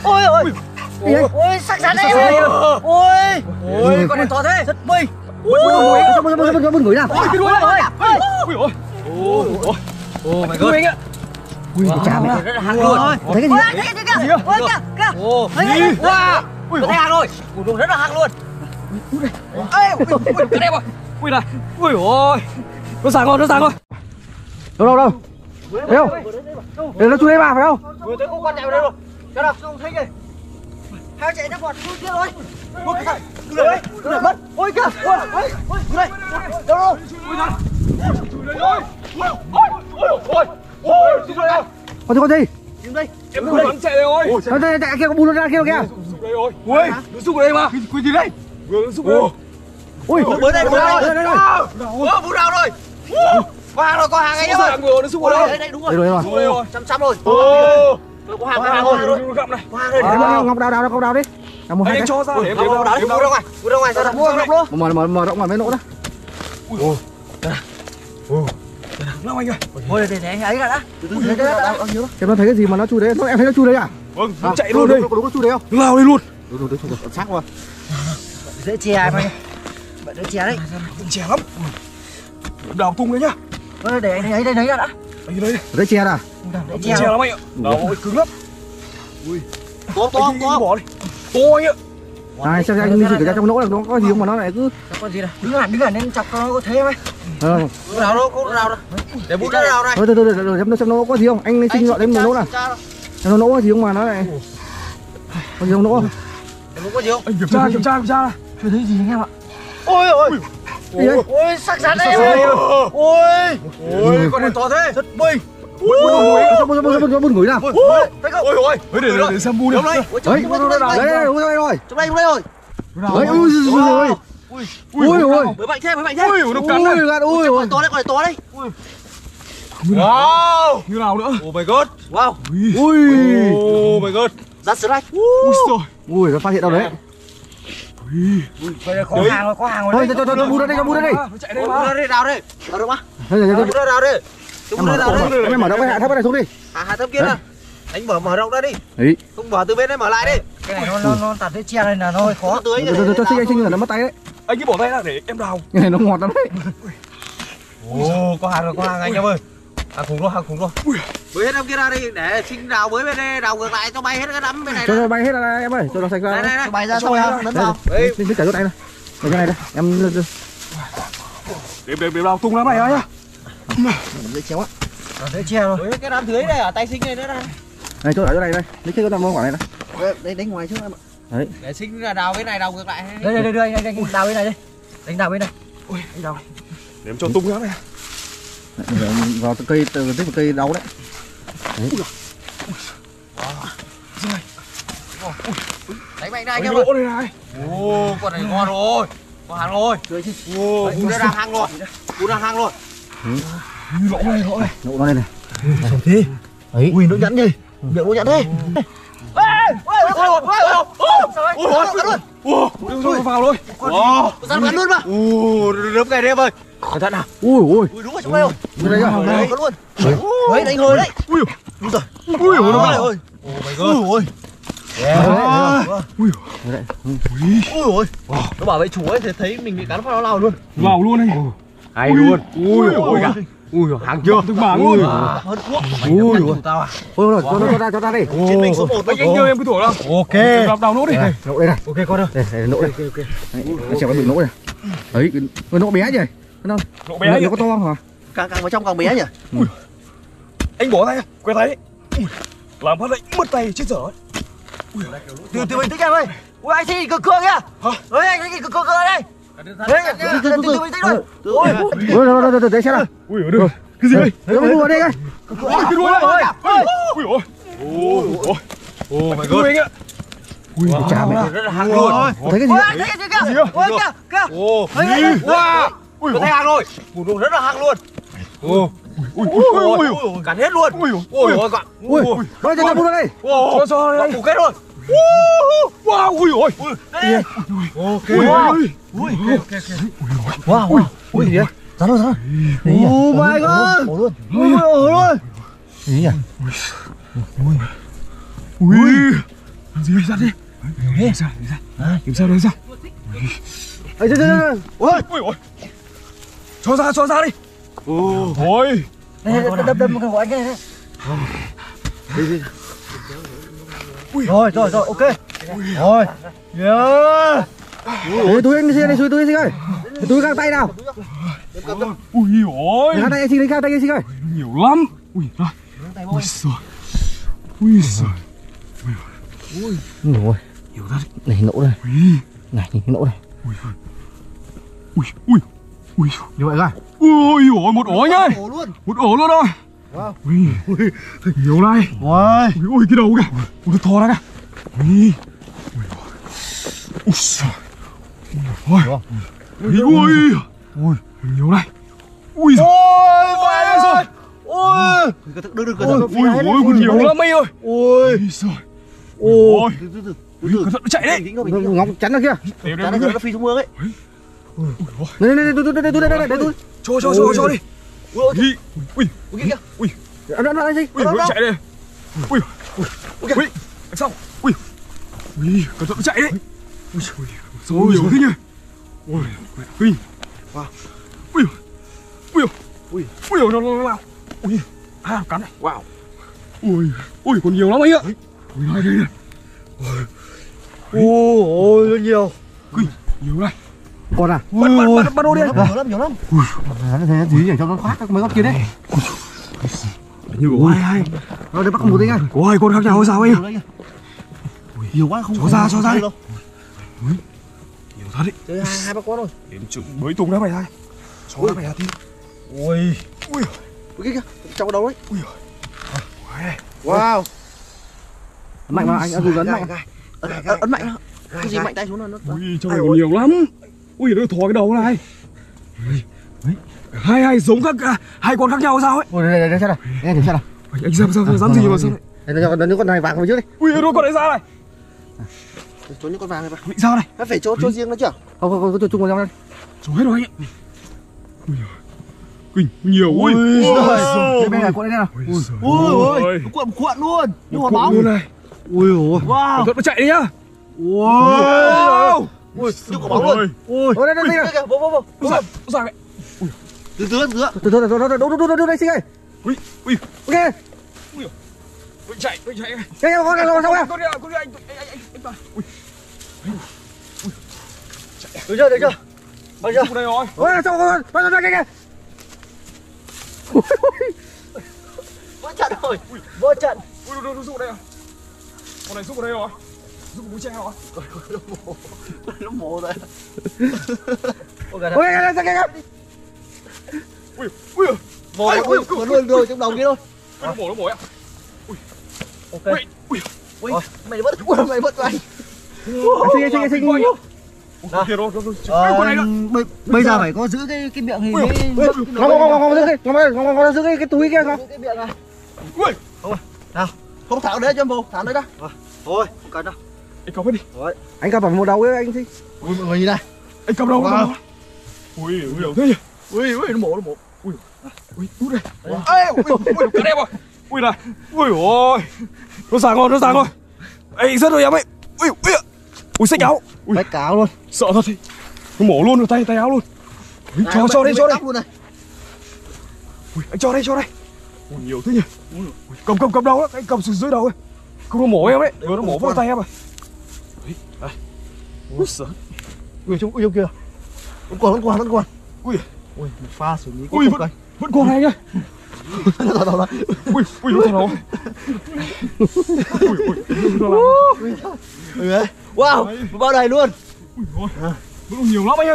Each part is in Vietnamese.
Ôi ôi. Ôi sắc sắn đấy. Ôi. Ôi con này to thế. Rất bơi. Cho bún ngửi nào. Ôi cái đuôi này. Ui ôi. Ôi my god. Ui cái chả mày. Rất là hăng luôn. Thấy cái gì? Thấy cái gì kìa. Ôi kìa. Ồ. Wow. Ui thấy hăng rồi. Ui rất là hăng luôn. Ê cái đẹp rồi. Ui này. Ui ôi. Nó sáng rồi, nó sáng rồi. Đâu? Thấy không? Để nó chui đây mà phải không? Vừa thấy con chạy vào đây rồi. Cái nào không thấy kìa. Hai chạy ra còn chui kia rồi. Ôi cái này mất. Ôi kìa. Ôi đây. Đâu rồi? Ui này. Chui đây rồi. Ôi, xuống đây. Con gì? Đứng đây. Em không bắn chạy đây rồi. Đây kia có bún nó ra kia kìa. Xuống đây rồi. Ui, nó xuống ở đây mà. Cái gì đây? Vừa nó xuống đây. Ui, Mới đây rồi. Bún nào rồi? Có hàng ấy rồi. Nó xuống ở đây. Đây đúng rồi. đây rồi. Xuống đây rồi. Chăm rồi. Có hàng rồi. Nó gặp này. Có hàng rồi. Ngọc đào đi. Một hai Anh cái. cho ra để em Mua ra ngoài. Mua ra ngoài ra mua luôn. Mở rộng ngoài mấy nỗ đó. Ui. Nào anh ơi. Ôi để ấy cả đã. Em nó thấy cái gì mà nó chui đấy? Em thấy nó chui đấy à? Vâng, nó chạy luôn đây. Đúng có chui đấy không? Nó lao đây luôn. Đúng sắc quá. Dễ chè mày. Bạn đỡ chè đấy. Chè lắm. Đào tung đấy nhá. Để anh ấy đây đã. Anh đây. Đấy chè à? Để Chè lắm anh ạ. Đào cứng lắm. Ui. To. Bỏ đi. To anh ạ. Này xem anh đi thử ra trong nỗ là nó có gì không mà nó lại cứ Con gì này? Đứng hẳn nên chọc nó có thế mày. không. Nào đâu, có nào đâu. Để bút ra nào này. Thôi xem nó có gì không? Anh xin gọi đến nỗ nào. Nó nỗ có gì không mà nó lại có gì không nỗ không? Có gì không? Anh kiểm tra. Chưa thấy gì anh em ạ. Ôi. Ôi sắc sắn đấy. Ôi con này to thế. Rất bơi. Cho bún ngửi nào. Thấy không? Ôi. Để xem bu đi. Đấy. Đấy rồi. Trong đây rồi. Đấy ui. Mới mạnh thế. Ui, nó cắn này. Ui, to đấy. Wow. Như nào nữa? Oh my god. Wow. Oh my god. That's right. Ui giời. Ui nó phát hiện đâu đấy. Bây giờ có hàng rồi. Thôi cho bún ra đây. Nó chạy đây mà. Đào đi. Đào được mà. Em mở rộng cái hạ thấp này xuống đi. Hạ thấp kia nè. Anh mở rộng ra đi. Đấy. Không mở từ bên đây mở lại đi. Cái này nó tạt cái che này là nó hơi khó tưới. Cho anh sinh là nó mất tay đấy. Anh cứ bỏ tay ra để em đào. Cái này nó ngọt lắm đấy. Ồ, có hàng anh em ơi. Hàng khủng luôn. Bới hết em kia ra đi để sinh đào bới bên đây, đào ngược lại cho bay hết cái nắm bên này. Cho bay hết ra em ơi, cho nó sạch ra. Đây, bay ra xong rồi lấn vào. Đấy, xin cả chỗ này này. Cái này đây, em Để đào tung lắm này nhá. dễ chéo á. Dễ che rồi. Cái đám dưới đây ở tay sinh này nữa này. Này chỗ này đây, lấy cái đám quả này này. Đây đánh ngoài trước em ạ. Đấy. Để sinh là đào bên này đào ngược lại. Đây anh đào bên này đây. Đánh đào bên này. Ui, anh đào. Để em cho tung ra này. Vào cây từ tích một cây đau đấy. Đấy. Đánh mạnh đây anh em ơi. Ồ, con này ngon rồi. Có hàng rồi. Ồ, bún đang hang rồi. Lỗ này. Nộ nó đây này. Sao thế? Ấy. Ui nó nhẵn nhỉ. Miệng nó nhẵn thế. Ôi, vào luôn. Ra bắn luôn mà. Đớp cái em ơi. Cẩn thận nào. Ui. Đúng rồi trong đây rồi. Đây à? Đấy có luôn. Đấy đánh hơi đấy. Ui giời. Ui ôi. Oh my god. Ui. Ui. Nó bảo vệ chủ ấy thì thấy mình bị cắn phát nó lao luôn. Vào luôn anh. Hay luôn. Ui cả. Ui hàng chưa? Từng bảng luôn. Hơn thuốc. Ui ôi. Tao à. Thôi rồi, cho ra đi. Chiến binh số 1 anh nhớ em cứ thổi nào. Ok. Đào nốt đi. Nộ đây này. Ok con ơi. Đây nộ đây. Ok. Nó sẽ có bị nộ này. Đấy, cái nộ bé nhỉ? Nó bé nó có to không hả? Càng vào trong càng bé nhỉ. Ui. Anh bỏ tay, quay tay. Làm phát lại mất tay chết dở. Từ bình tĩnh em ơi. Ui anh xin cực cương nhá. Hả? Ơi anh xin cực cương đây. Đấy, từ bình tĩnh thôi. Rồi, để xem nào. Ui được. Cái gì đây? Nó mua đây coi. Ôi cái đuôi này. Ui ôi. Oh my god. Ui cái chả mẹ. Rất là hăng luôn. Thấy cái gì? Thấy cái gì kìa? Ôi kìa. Ồ. Wow. Ui thấy hăng rồi. Bùn rất là hăng luôn. Ui. Cắn hết luôn. Ui ôi bạn. Ui. Rồi cho bún đây. Cho đây. Củ kết luôn. Wow, ui ôi. Đây. Ok. Ui. Wow. Ui gì vậy? Ra rồi. Oh my god. Ổ luôn. Ui. Gì nhỉ? Ui. gì ra đi. Kiểm tra đây ra. Ê, ôi, Ôi. Cho ra đi. Ôi. Đây, đâm cái của anh cái này. Rồi, ok. Rồi. Yeah. túi anh xin đây, túi anh xin ơi. Túi găng tay nào. Ui ôi. Găng tay anh xin, găng tay anh xin ơi. Nhiều lắm. Ui rồi. Ui giời. Ui giời. Ui, Nhiều thật. này nỗ này. Ui. Này, nhìn cái nỗ này. Ui. Như vậy rồi. Ui ôi, một ổ nhá. Một ổ luôn rồi. Wow. Ui. Nhiều này. Ui cái đầu kìa. Ui to ra kìa. Ui. Ui giời. Ui. Nhiều này. Ui giời. Ôi. Đừng Ui còn nhiều lắm mấy ơi. Ôi. Giời. Ôi. Ui cẩn thận nó chạy đấy. Ngóng chắn ra kia. Chắn nó phi xuống mương ấy. Đây, túi. Cho đi. Ui. Ui. Ăn gì? Ui nó chạy đây. Ui. Ui. Xong. Ui. Cẩn thận nó chạy đấy. Ui. Sao nhiều thế nhỉ? Ui. Wow. Ui nó lao. Ui. Cắn này. Wow. Ui còn nhiều lắm ấy ạ. Ui đây. Ôi rất nhiều. Ui nhiều này. Còn à? Bắt đồ đi. Nhiều lắm. Thế gì để cho nó khoác mấy con kia đấy. Như của ai. Nó để bắt một tí ngay. Có hai con khác nhau hay sao ấy? Nhiều quá không. Cho ra đi. Nhiều thật đấy. Chơi hai ba con rồi. Em chừng mới tung đá mày hai. Cho đá mày ra tí. Ui. Kìa, trong đầu đấy. Ui. Wow. Mạnh mà anh dùng ấn mạnh. Ấn mạnh. Cái gì mạnh tay xuống nó. Ui trong này còn nhiều lắm. Ui nó thò cái đầu này. Hai giống khác cả. Hai con khác nhau sao ấy? Ôi đây xem nào. Nghe thử xem nào. Anh dám gì mà sao? Đây nó con này vàng vào trước đi. Ui nó con này ra này. Trốn những con vàng này vào. Bị sao này? Phải trốn riêng nó chứ. Không, chung vào nhau đây. Trốn hết rồi anh ạ. Ui nhiều ui. Đây bên này con đây nào. Ui, cuộn luôn. Như quả bóng luôn này. Ui ôi. Wow. Nó chạy đi nhá. Wow. Ui, như quả bóng luôn. Ui. Ôi đây kìa. Vô. Ra vậy. Từ Đâu đây xin ơi. Ui. Ok. Ui chạy. Cái con này sao kìa. Con đi anh vào. Ui. Được chưa? Bây giờ. Đây rồi. Ôi sao con. Bắt ra kìa. Vỡ trận rồi. Vỡ trận. Ui nó rụng đây à. Con này rụng ở đây rồi. Rụng mũi tre rồi. Nó mổ rồi. Ôi kìa. Ui. Mổ luôn rồi trong đầu kia thôi. Nó mổ ạ. Ok. Ui. Mày mất anh. Xin. Kìa rồi. Con này đó. Bây giờ phải có giữ cái miệng thì Không giữ cái túi kia không? cái miệng này. Ui. Nào, không tháo đấy cho em vô, tháo đấy ra. Thôi, không cần đâu. Anh cầm hết đi. Rồi. Anh cầm vào một đầu ấy anh xin. Ui mọi người nhìn này. Anh cầm đầu. Ui nhiều thế nhỉ. Ui nó mổ. Ui đút đây. Ui cắt em rồi. Ui này. Ui ôi. Nó già rồi. Ê rất rồi em ấy. Ui xách áo. Ui Bách cáo luôn. sợ thật thì. Nó mổ luôn rồi tay áo luôn. Ui, cho đây. Luôn này. Ui anh cho đây. Ui nhiều thế nhỉ. Ui, cầm đầu đó, anh cầm dưới đầu ấy. Không nó mổ em đấy. Vừa nó mổ vào tay em rồi. Đây. Ui sợ. Ui trông kìa. Vẫn còn. Ui pha xử lý ui vẫn còn này nhá. Đó. Ui nó thằng Ui wow, bao đầy luôn. Ui ôi. Vẫn còn nhiều lắm anh ơi.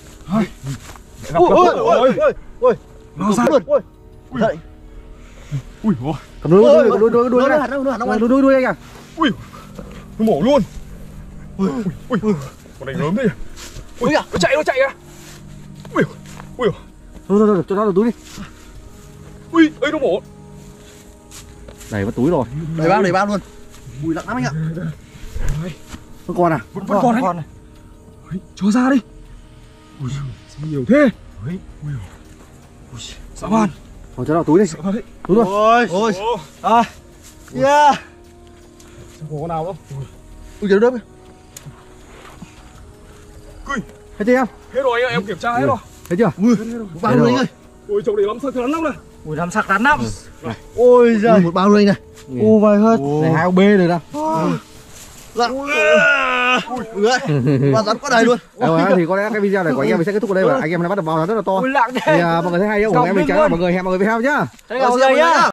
Ui. Nó ra luôn. Ui. Dậy. Ui ôi. Cầm đuôi này. Đuôi anh à. Ui. Nó mổ luôn. Ui. Con này lớn thế nhỉ. Ui nó chạy kìa. Ui. Thôi, cho nó vào túi đi. Ui, ấy nó mổ. Đầy vào túi rồi. Đầy bao luôn. Ui nặng lắm anh ạ. Vẫn còn à? Vẫn còn này. Cho ra đi. Ui, sao nhiều thế. Ui. Dã man. Cho nó vào túi đi. Sợ thật đấy. Túi luôn. Ôi. Yeah. Không có con nào đâu. Ui giời đất. Ui. Thấy chưa em? Hết rồi anh em kiểm tra hết rồi. Thấy chưa? Ui, bao Đây rồi rồi. anh ơi. Ôi chỗ này lắm sao rắn lắm này. Ui, làm sạc rắn lắm. Ôi giời. Một bao rồi này. Ô vài hơn. Này 2 B rồi đó. Dạ. Ui ơi. Và rắn quá đầy luôn. Thì có lẽ cái video này của anh em mình sẽ kết thúc ở đây và anh em đã bắt được bao nó rất là to. Ui lặng thế. Thì mọi người thấy hay không? Ủng hộ em mình chắn mọi người hẹn mọi người video nhá. Thế mọi người nhá.